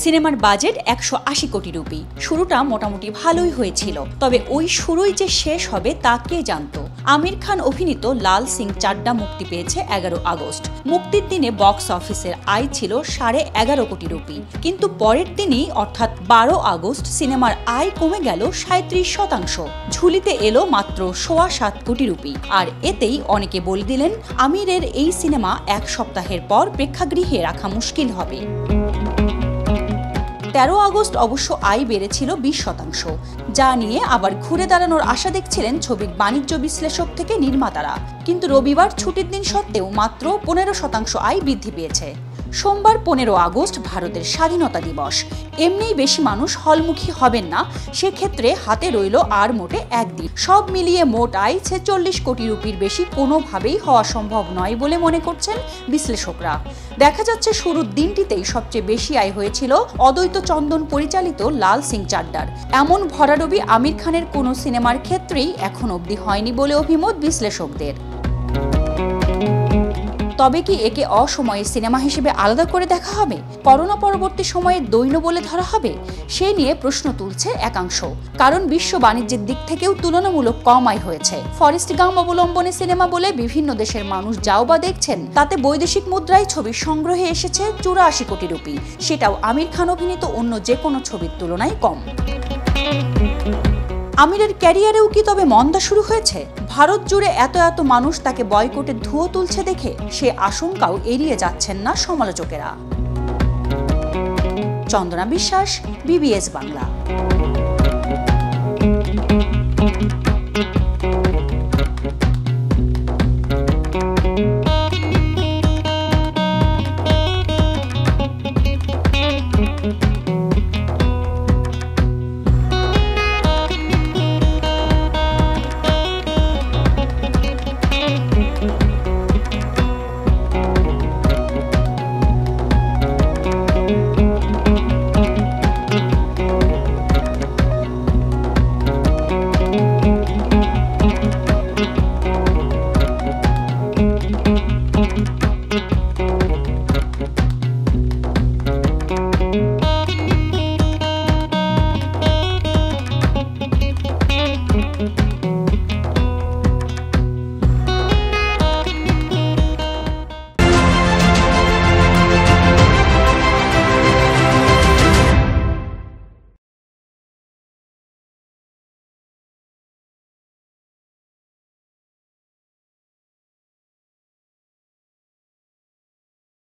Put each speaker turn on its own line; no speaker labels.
সিনেমার বাজেট 180 কোটি রুপি। শুরুটা মোটামুটি ভালোই হয়েছিল, তবে ওই শুরুই যে শেষ হবে তা কে জানতো। আমির খান অভিনীত লাল সিং চাড্ডা মুক্তি পেয়েছে 11 আগস্ট। মুক্তির দিনে বক্স অফিসের আয় ছিল 11.5 কোটি রুপি, কিন্তু পরের দিনই অর্থাৎ 12 আগস্ট সিনেমার আয় কমে গেল 37%। ঝুলিতে এলো মাত্র 7.25 কোটি রুপি। আর এতেই অনেকে বলে দিলেন আমিরের এই সিনেমা এক সপ্তাহের পর প্রেক্ষাগৃহে রাখা মুশকিল হবে। 13 আগস্ট অবশ্য আয় বেড়েছিল 20%, যা নিয়ে আবার ঘুরে দাঁড়ানোর আশা দেখছিলেন ছবির বাণিজ্য বিশ্লেষক থেকে নির্মাতারা। কিন্তু রবিবার ছুটির দিন সত্ত্বেও মাত্র 15% আয় বৃদ্ধি পেয়েছে। সোমবার 15 আগস্ট ভারতের স্বাধীনতা দিবস। এমনিই বেশি মানুষ হলমুখী হবেন না, সেক্ষেত্রে হাতে রইল আর মোটে একদিন। সব মিলিয়ে মোট আয় 46 কোটি রুপির বেশি কোনোভাবেই হওয়া সম্ভব নয় বলে মনে করছেন বিশ্লেষকরা। দেখা যাচ্ছে শুরুর দিনটিতেই সবচেয়ে বেশি আয় হয়েছিল অদ্বৈত চন্দন পরিচালিত লাল সিং চাড্ডার। এমন ভরাডুবি আমির খানের কোনো সিনেমার ক্ষেত্রেই এখন অবধি হয়নি বলে অভিমত বিশ্লেষকদের। তবে কি একে অসময়ের সিনেমা হিসেবে আলাদা করে দেখা হবে? করোনা পরবর্তী সময়ে দৈন্য বলে ধরা হবে? সে নিয়ে প্রশ্ন তুলছে একাংশ। কারণ বিশ্ব বাণিজ্যের দিক থেকেও তুলনামূলক কম আয় হয়েছে। ফরেস্ট গাম্প অবলম্বনে সিনেমা বলে বিভিন্ন দেশের মানুষ যাও বা দেখছেন, তাতে বৈদেশিক মুদ্রায় ছবির সংগ্রহে এসেছে 84 কোটি রুপি। সেটাও আমির খান অভিনীত অন্য যে কোনো ছবির তুলনায় কম। আমিরের ক্যারিয়ারেও কি তবে মন্দা শুরু হয়েছে? ভারত জুড়ে এত মানুষ তাকে বয়কটের ধুয়ো তুলছে দেখে সে আশঙ্কাও এড়িয়ে যাচ্ছেন না সমালোচকেরা। চন্দনা বিশ্বাস, BBS বাংলা।